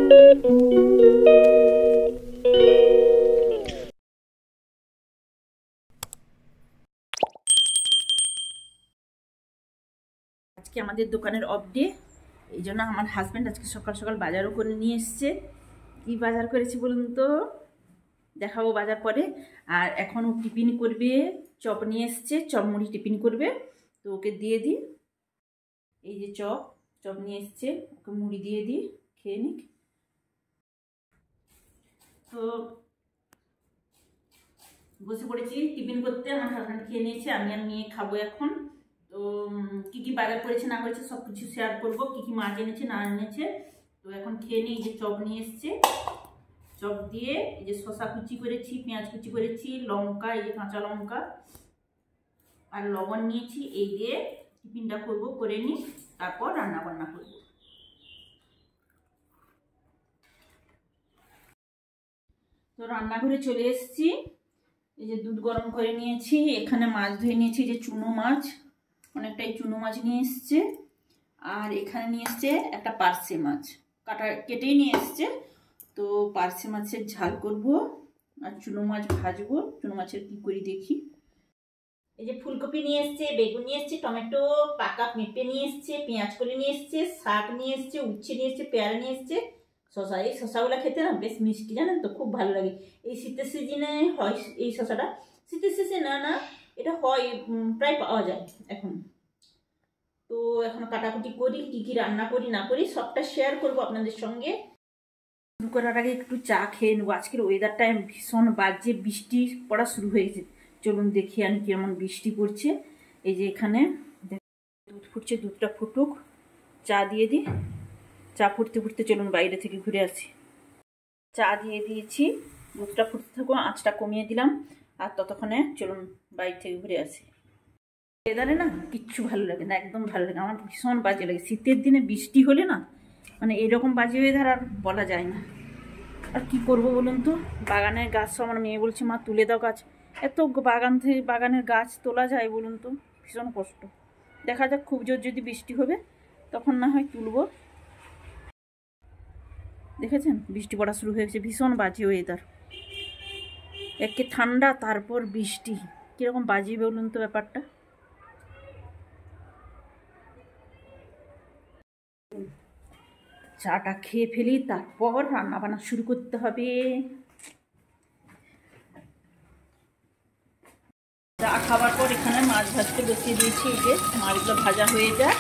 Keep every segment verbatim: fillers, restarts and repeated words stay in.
আজকে আমাদের দোকানের অফ ডে, এই জন্য আমার হাজব্যান্ড আজকে সকাল সকাল বাজারও করে নিয়ে এসছে। কি বাজার করেছি বলুন তো, দেখাবো বাজার পরে। আর এখন ও টিফিন করবে, চপ নিয়ে এসছে, চপ মুড়ি টিফিন করবে, তো ওকে দিয়ে দিই। এই যে চপ চপ নিয়ে এসছে, ওকে মুড়ি দিয়ে দিই, খেয়ে নিক। তো বসে পড়েছি টিফিন করতে, আমার হাজব্যান্ড খেয়ে নিয়েছে, আমি আর মেয়ে খাবো এখন। তো কি কি বাজার করেছে না করেছে সব কিছু শেয়ার করবো, কি কি মাছ এনেছে না এনেছে। তো এখন খেয়ে নিই। এই যে চপ নিয়ে এসছে, চপ দিয়ে এই যে শসা কুচি করেছি, পেঁয়াজ কুচি করেছি, লঙ্কা, এই যে কাঁচা লঙ্কা আর লবণ নিয়েছি। এই দিয়ে টিফিনটা করবো, করে নিই, তারপর রান্না বান্না করবো। তো রান্নাঘরে চলে এসেছি। এই যে দুধ গরম করে নিয়েছি, এখানে মাছ ধুয়ে নিয়েছি, যে চুনো মাছ, অনেকটাই চুনো মাছ নিয়ে এসছে। আর এখানে নিয়ে এসছে একটা পার্শে মাছ, কাটা কেটেই নিয়ে এসছে। তো পার্শে মাছের ঝাল করব আর চুনো মাছ ভাজবো। চুনো মাছের কি করি দেখি। এই যে ফুলকপি নিয়ে এসছে, বেগুন নিয়ে এসছে, টমেটো, পাকা পেঁপে নিয়ে এসছে, পেঁয়াজ কলি নিয়ে এসছে, শাক নিয়ে এসছে, উচ্ছে নিয়ে এসছে, পেয়ারা নিয়ে এসছে, শশা। এই শশাগুলো খেতে না বেশ মিষ্টি, জানেন তো, খুব ভালো লাগে। এই শীতের সিজনে হয় এই শশাটা, শীতের সিজনে না না এটা হয়, প্রায় পাওয়া যায় এখন। তো এখন কাটাকুটি করি, কি কি রান্না করি না করি সবটা শেয়ার করব আপনাদের সঙ্গে। শুরু করার আগে একটু চা খেয়ে নেবো। আজকের ওয়েদারটা ভীষণ বাজে, বৃষ্টি পড়া শুরু হয়েছে। চলুন দেখি আমি কেমন বৃষ্টি পড়ছে। এই যে এখানে দুধ ফুটছে, দুধটা ফুটুক, চা দিয়ে দিই। চা ফুটতে ফুটতে চলুন বাইরে থেকে ঘুরে আসি। চা দিয়ে দিয়েছি, দুধটা ফুটতে থাকুন, আঁচটা কমিয়ে দিলাম। আর ততক্ষণে চলুন বাইরে থেকে ঘুরে আসি। ওয়েদারে না কিচ্ছু ভালো লাগে না, একদম ভালো লাগে, আমার ভীষণ বাজে লাগে। শীতের দিনে বৃষ্টি হলে না, মানে এরকম বাজে ওয়েদার আর বলা যায় না। আর কি করব বলুন তো, বাগানের গাছ সব আমার মেয়ে বলছে মা তুলে দাও গাছ। এত বাগান থেকে বাগানের গাছ তোলা যায় বলুন তো, ভীষণ কষ্ট। দেখা যাক, খুব জোর যদি বৃষ্টি হবে তখন না হয় তুলব। দেখেছেন বৃষ্টি পড়া শুরু হয়েছে, ভীষণ বাজে ওয়েদার। একে ঠান্ডা তারপর বৃষ্টি, কীরকম বাজে বলুন তো ব্যাপারটা। চাটা খেয়ে ফেলি, তারপর রান্না বান্না শুরু করতে হবে। চা খাবার পর এখানে মাছ ভাজতে বসিয়ে দিয়েছি, এই যে মাছগুলো ভাজা হয়ে যায়।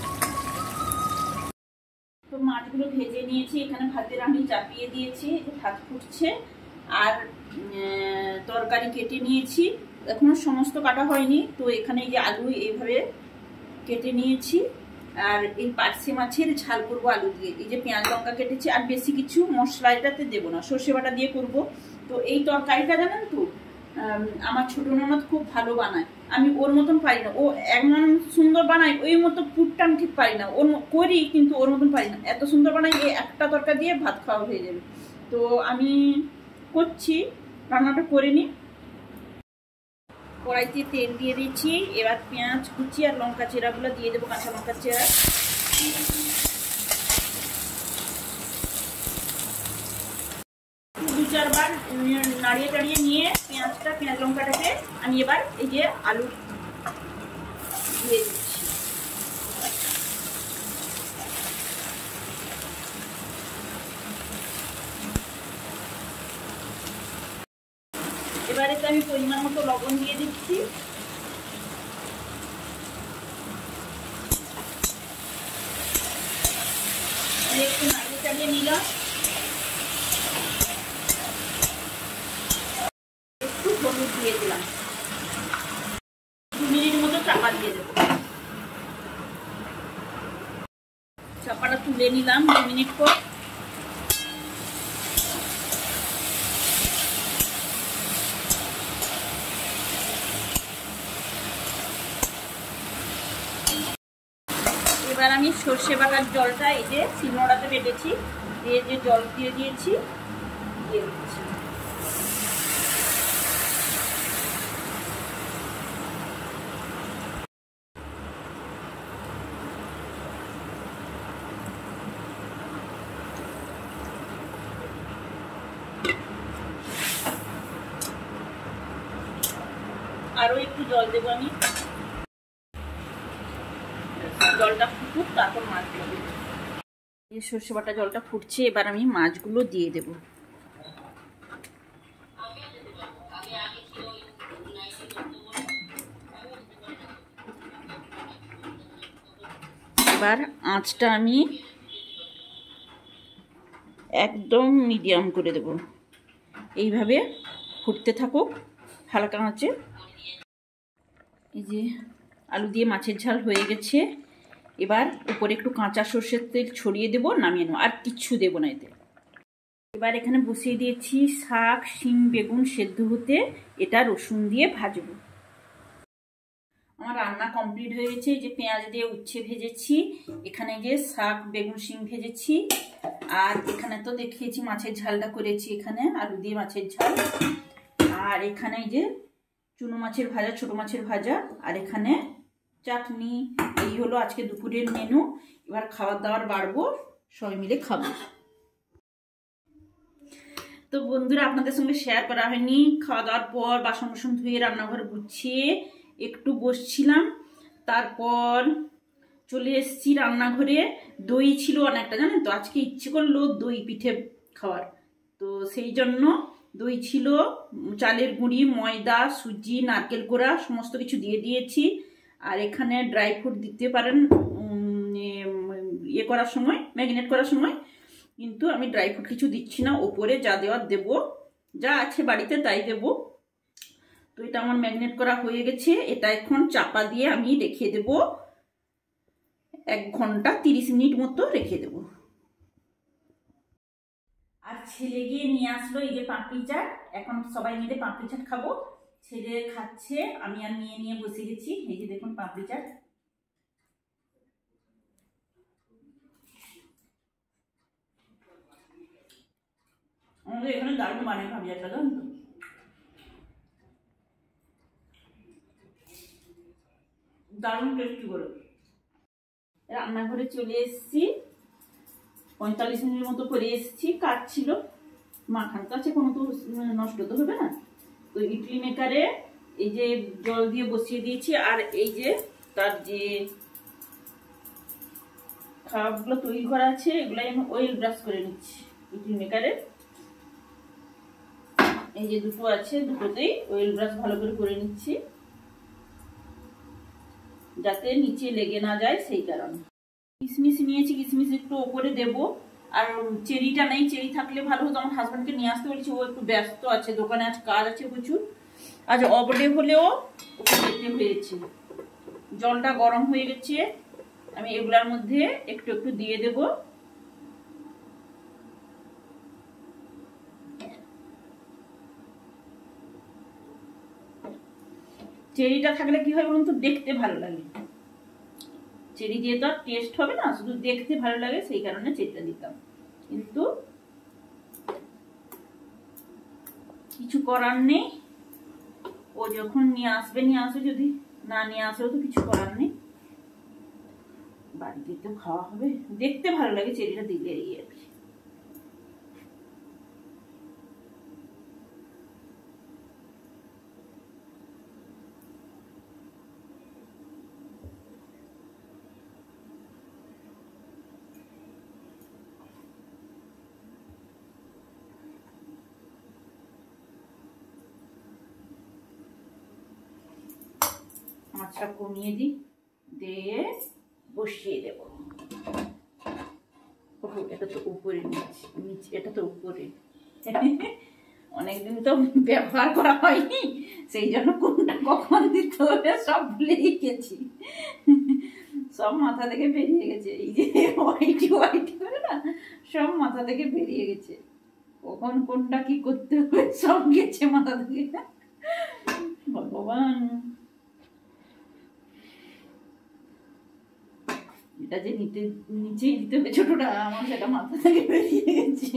তো মাছগুলো ভেজে নিয়েছি, এখানে ভাতের আমি চাপিয়ে দিয়েছি, ভাত ফুটছে। আর তরকারি কেটে নিয়েছি, এখনো সমস্ত কাটা হয়নি। তো এখানে এই যে আলু এইভাবে কেটে নিয়েছি। আর এই পার্শে মাছের ঝাল করবো আলু দিয়ে। এই যে পেঁয়াজ লঙ্কা কেটেছি, আর বেশি কিছু মশলা এটাতে দেবো না, সর্ষে বাটা দিয়ে করব। তো এই তরকারিটা জানেন তো, আমার ছোট ননদ খুব ভালো বানায়, আমি ওর মতন পারি না। ও এমন সুন্দর বানায়, ওই মতো পুরটা আমি ঠিক পারি না। ওর করি কিন্তু ওর মতন পারি না, এত সুন্দর বানায়। এই একটা তরকারি দিয়ে ভাত খাওয়া হয়ে যাবে। তো আমি করছি, রান্নাটা করে নিই। কড়াইতে তেল দিয়ে দিচ্ছি, এবার পেঁয়াজ কুচি আর লঙ্কা চেরাগুলো দিয়ে দেবো, কাঁচা লঙ্কা চেরা। দু চারবার নাড়িয়ে টাড়িয়ে নিয়ে পেঁয়াজটা পেঁয়াজ লঙ্কাটাকে আমি এবার এই যে আলু দিয়ে দিচ্ছি। এবারে তো আমি পরিমাণ মতো লবণ দিয়ে দিচ্ছি। একটু নাড়িয়ে চালিয়ে নিলাম, একটু হলুদ দিয়ে দিলাম, দু মিনিট মতো চাপা দিয়ে দেবো। চাপাটা তুলে নিলাম দু মিনিট পর। এবার আমি সর্ষে বাটার জলটা এই যে শিলনোড়াতে বেটেছি, দিয়ে যে জল দিয়ে দিয়েছি, দিয়ে দিচ্ছি। আরো একটু জল দেবো আমি, জলটা ফুটুক তারপর মাছগুলো দেবো। এই সর্ষে বাটা জলটা ফুটছে, এবার আমি মাছগুলো দিয়ে দেব। এবার আঁচটা আমি একদম মিডিয়াম করে দেব, এইভাবে ফুটতে থাকুক হালকা আঁচে। এই যে আলু দিয়ে মাছের ঝাল হয়ে গেছে, এবার উপরে একটু কাঁচা সর্ষের তেল ছড়িয়ে দেবো, নামিয়ে নেবো, আর কিচ্ছু দেবো না এতে। এবার এখানে বসিয়ে দিয়েছি শাক, শিম, বেগুন সেদ্ধ হতে, এটা রসুন দিয়ে ভাজবো। আমার রান্না কমপ্লিট হয়ে গেছে। যে পেঁয়াজ দিয়ে উচ্ছে ভেজেছি, এখানে যে শাক, বেগুন, শিম ভেজেছি, আর এখানে তো দেখিয়েছি মাছের ঝালটা করেছি, এখানে আলু দিয়ে মাছের ঝাল, আর এখানে যে চুনো মাছের ভাজা, ছোট মাছের ভাজা, আর এখানে চাটনি। এই হলো আজকে দুপুরের মেনু। এবার খাবার দাবার বাড়বো, সবাই মিলে খাবো। তো বন্ধুরা, আপনাদের সঙ্গে শেয়ার করা হয়নি। খাওয়া দাওয়ার পর বাসন বাসন ধুয়ে রান্নাঘর গুছিয়ে একটু বসছিলাম, তারপর চলে এসেছি রান্নাঘরে। দই ছিল অনেকটা, জানেন তো, আজকে ইচ্ছে করলো দই পিঠে খাওয়ার, তো সেই জন্য দই ছিল, চালের গুঁড়ি, ময়দা, সুজি, নারকেল কোড়া সমস্ত কিছু দিয়ে দিয়েছি। আর এখানে ড্রাই ফ্রুট দিতে পারেন ইয়ে করার সময়, ম্যারিনেট করার সময়, কিন্তু আমি ড্রাই ফ্রুট কিছু দিচ্ছি না, ওপরে যা দেওয়ার দেবো, যা আছে বাড়িতে তাই দেবো। তো এটা আমার ম্যারিনেট করা হয়ে গেছে, এটা এখন চাপা দিয়ে আমি রেখে দেব এক ঘন্টা তিরিশ মিনিট মতো রেখে দেব। আর ছেলে গিয়ে নিয়ে আসলো এই যে পাপড়ি চাট, এখন সবাই মিলে পাপড়ি চাট খাবো। ছেলে খাচ্ছে, আমি আর নিয়ে নিয়ে বসে গেছি। এই যে দেখুন পাপড়ি চাট, আমাদের এখানে দারুণ বানায় পাপড়ি চাটটা, জানেন তো। দারুণ টেস্টি করে। রান্নাঘরে চলে এসেছি, পঁয়তাল্লিশ মিনিট মতো করে এসেছি। কাজ ছিল, মাখান তো আছে, কোনো তো নষ্ট তো হবে না। তো ইডলি মেকারে এই যে জল দিয়ে বসিয়ে দিয়েছি, আর এই যে তার যে খাবারগুলো তৈরি করা আছে, এগুলাই আমি অয়েল ব্রাশ করে নিচ্ছি ইডলি মেকারে। এই যে দুটো আছে, দুটোতেই অয়েল ব্রাশ ভালো করে করে নিচ্ছি, যাতে নিচে লেগে না যায়, সেই কারণে। কিশমিশ নিয়েছি, কিশমিশ একটু ওপরে দেব। আর চেরিটা নেই, চেরি থাকলে ভালো হতো, আমার হাজব্যান্ডকে নিয়ে আসতে বলেছি, ও একটু ব্যস্ত আছে, দোকানে আজ কাজ আছে প্রচুর। আজ অবডে হলেও ওকে যেতে হয়েছে। জলটা গরম হয়ে গেছে, আমি এগুলার মধ্যে একটু একটু দিয়ে দেব। চেরিটা থাকলে কি হয় বলুন তো, দেখতে ভালো লাগে। চেরি দিয়ে তো আর টেস্ট হবে না, শুধু দেখতে ভালো লাগে, সেই কারণে চেরিটা দিতাম। কিন্তু কিছু করার নেই, ও যখন নিয়ে আসবে নিয়ে আসবে, যদি না নিয়ে আসেও তো কিছু করার নেই, বাড়িতে তো খাওয়া হবে। দেখতে ভালো লাগে চেরিটা দিলে, এই আর কি। মাছটা কমিয়ে দিই, দিয়ে বসিয়ে দেব। এটা তো উপরে, নিচে নিচে, এটা তো উপরে। অনেকদিন তো ব্যবহার করা হয়নি, সেই জন্য কোনটা কখন দিতে হবে সব ভুলে গেছি, সব মাথা থেকে বেরিয়ে গেছে। এই যে হোয়াইট হোয়াইট করে না, সব মাথা থেকে বেরিয়ে গেছে, কখন কোনটা কি করতে হবে সব গেছে মাথা থেকে। ভগবান, এটা যে নিতে নিচেই দিতে হবে ছোটটা, আমার সেটা মাথা থেকে বেরিয়ে গেছে।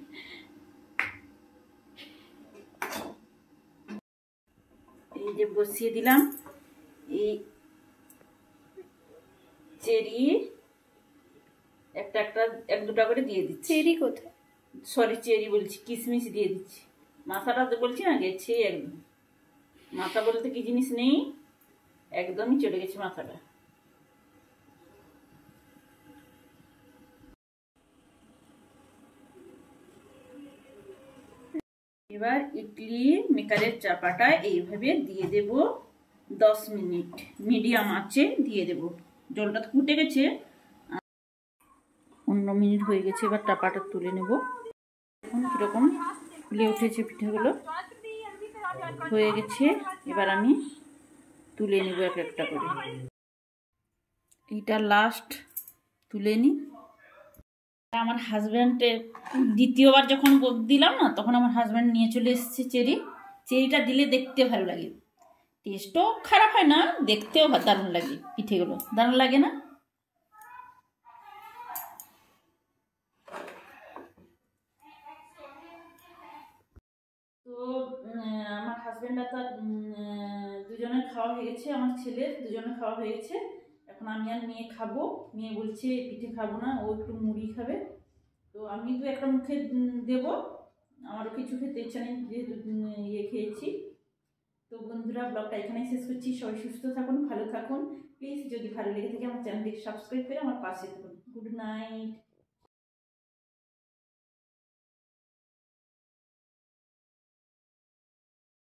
এই যে বসিয়ে দিলাম, এই চেরি একটা একটা এক দুটা করে দিয়ে দিচ্ছি। চেরি কোথায়? সরি চেরি বলছি, কিশমিশ দিয়ে দিচ্ছি। মাথাটা তো বলছি না, গেছে একদম। মাথা বলতে কি জিনিস নেই, একদমই চলে গেছে মাথাটা। এবার ইডলি মেকারের চাপাটা এইভাবে দিয়ে দেব দশ মিনিট মিডিয়াম আঁচে দিয়ে দেব। জলটা ফুটে গেছে, পনেরো মিনিট হয়ে গেছে। এবার চাপাটা তুলে নেব। এখন কীরকম ফুলে উঠেছে পিঠাগুলো, হয়ে গেছে। এবার আমি তুলে নেব এক একটা করে। এইটা লাস্ট তুলে নিই। আমার হাজব্যান্ডের দ্বিতীয়বার যখন দিলাম না, তখন আমার হাজব্যান্ড নিয়ে চলে এসেছে চেরি। চেরিটা দিলে দেখতে ভালো লাগে, টেস্টও খারাপ হয় না, দেখতেও দারুণ লাগে। পিঠেগুলো দারুণ লাগে না? তো আমার হাজব্যান্ড আর তার দুজনের খাওয়া হয়ে গেছে, আমার ছেলের দুজনের খাওয়া হয়ে গেছে। এখন আমি আর মেয়ে খাবো। মেয়ে বলছে পিঠে খাবো না, ও একটু মুড়ি খাবে। তো আমি তো একটা মুখে দেবো, আমারও কিছু খেতে ইচ্ছা নেই যেহেতু ইয়ে খেয়েছি। তো বন্ধুরা, ব্লগটা এখানেই শেষ করছি। সবাই সুস্থ থাকুন, ভালো থাকুন। প্লিজ যদি ভালো লেগে থাকে আমার চ্যানেলটিকে সাবস্ক্রাইব করে আমার পাশে থাকুন। Good night.